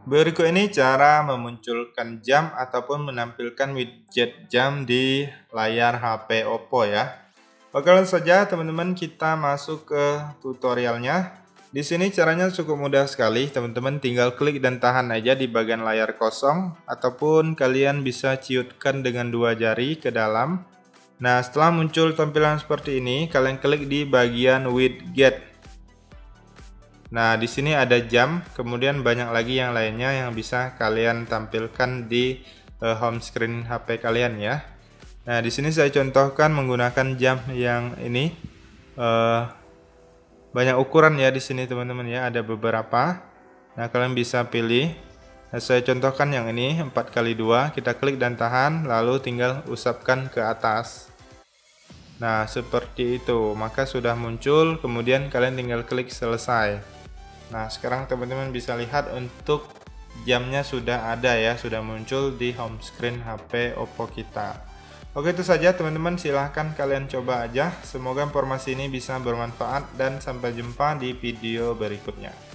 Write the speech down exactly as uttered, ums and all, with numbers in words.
Berikut ini cara memunculkan jam ataupun menampilkan widget jam di layar H P Oppo ya. Oke, langsung saja teman-teman kita masuk ke tutorialnya. Di sini caranya cukup mudah sekali, teman-teman tinggal klik dan tahan aja di bagian layar kosong ataupun kalian bisa ciutkan dengan dua jari ke dalam. Nah, setelah muncul tampilan seperti ini, kalian klik di bagian widget. Nah, di sini ada jam, kemudian banyak lagi yang lainnya yang bisa kalian tampilkan di uh, home screen H P kalian ya. Nah, di sini saya contohkan menggunakan jam yang ini. Uh, banyak ukuran ya di sini teman-teman ya, ada beberapa. Nah, kalian bisa pilih. Nah, saya contohkan yang ini empat kali dua, kita klik dan tahan, lalu tinggal usapkan ke atas. Nah, seperti itu, maka sudah muncul, kemudian kalian tinggal klik selesai. Nah, sekarang teman-teman bisa lihat untuk jamnya sudah ada ya, sudah muncul di home screen H P Oppo kita. Oke, itu saja teman-teman, silahkan kalian coba aja. Semoga informasi ini bisa bermanfaat dan sampai jumpa di video berikutnya.